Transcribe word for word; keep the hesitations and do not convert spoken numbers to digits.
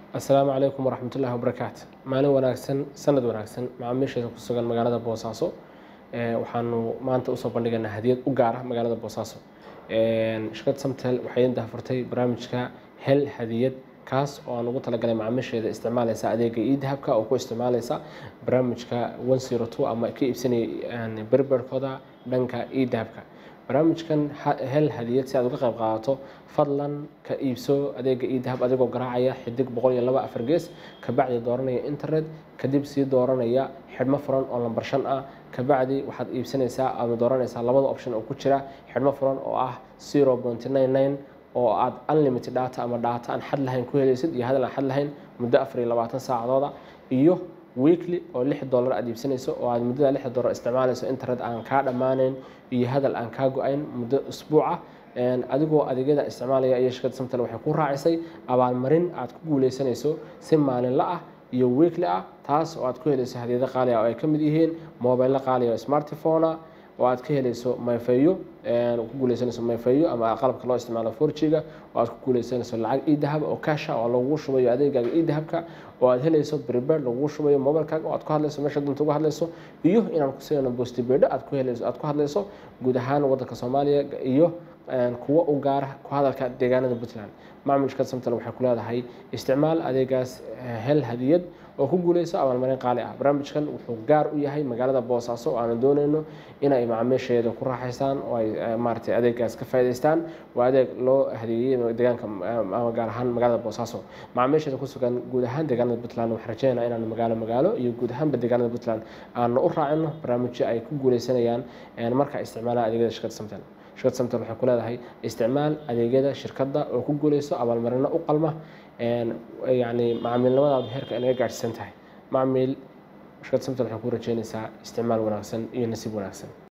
السلام عليكم ورحمة الله وبركاته. مالin wanaagsan sanad wanaagsan macaamiisheeda ku sugan magaalada Boosaaso ee waxaanu maanta u soo bandhigaynaa hadiyad u gaar ah magaalada Boosaaso. Ee shirkadda Samtel waxay inta furtay barnaamijka hel hadiyad kaas oo aan ugu talagalay macaamiisheeda isticmaalaysa adeega e-dahabka oo ku isticmaalaysa barnaamijka one zero two ama ka iibsanay berberkooda dhanka e-dahabka. barnaamijkan hel hadiyad si aad uga qayb qaadato fadlan ka iibso adeega e-dahab adigoo garaacaya xidig boqol iyo laba afar gees ka bacdi dooranaya internet kadib sii dooranaya xidhmo furan oo lambar shan ah ka bacdi waxaad iibsanaysaa ama dooranaysaa labada option oo ku jira xidhmo furan oo ah zero point nine nine oo aad unlimited data ama data aan xad lahayn ku helaysid iyo hadal aan xad lahayn muddo afar iyo labaatan saacadooda iyo weekly oo lix dollar aad iibsanayso oo aad muddada lix dollar isticmaalayso internet aan ka dhamaaneyn iyo hadal aan ka go'ayn muddo usbuuca een adigoo adeegyada isticmaalaya iyo shirkadda Samtel waxay ku raacisay abaalmarin aad ku guuleysanayso si maalinle ah iyo weekly ah taas oo aad ku helayso hadiyado qaali ah oo ay ka mid yihiin mobile qaali ah oo smartphone oo aad ka helayso mayfayo een ku guuleysanayso mayfayo ama qalabka loo isticmaalo four G ga oo aad ku guuleysanayso lacag e-dahab oo cash ah oo lagu shubayo adeegaaga e-dahabka oo aad helayso prepaid lagu shubayo mobilkaaga oo aad ku hadlayso meesha dunta uga hadlayso iyo inaan ku siino postpaid aad ku helayso aad ku hadlayso guud ahaan waddanka Soomaaliya iyo een kuwa u gaar ah ku hadalka deegaanada Puntland. macaamiisha Samtel waxay ku leedahay isticmaal adeegaas hel hadiyad oo ku guuleyso abaalmarin qaali ah. barnaamijkan wuxuu gaar u yahay magaalada Boosaaso oo aan doonayno in ay macaamiisheeda ku raaxaystaan oo ay maartay adeegaas ka faa'iideystaan waa adeeg loo hadiyay deegaanka ama gaar ahaan magaalada Boosaaso. macaamiisheeda ku sugan guud ahaan deegaanada Puntland waxaan rajaynayaa inaan magaalo magaalo iyo guud ahaan deegaanada Puntland aan u raacino barnaamijyo ay ku guuleysanayaan een marka isticmaalaa adeegyada shirkadda Samtel. shirkadda Samtel waxay ku leedahay isticmaal adeegyada shirkadda oo ku guuleyso abaalmarino u qalma een yani macaamilnimadaadu heerka inaga gaarsiisan tahay. macaamiil shirkadda Samtel waxay ku rajaynaysaa isticmaal wanaagsan iyo nasiib wanaagsan.